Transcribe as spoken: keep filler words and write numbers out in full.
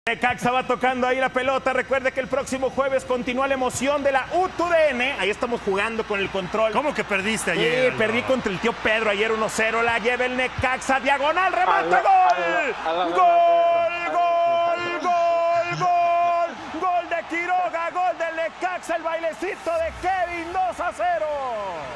Necaxa va tocando ahí la pelota. Recuerde que el próximo jueves continúa la emoción de la U T U D N. Ahí estamos jugando con el control. ¿Cómo que perdiste ayer? Sí, perdí contra el tío Pedro ayer uno cero. La lleva el Necaxa. Diagonal, remate, Ala, gol. ala, ala, Gol, gol, gol, gol. Gol de Quiroga, gol del Necaxa. El bailecito de Kevin dos a cero.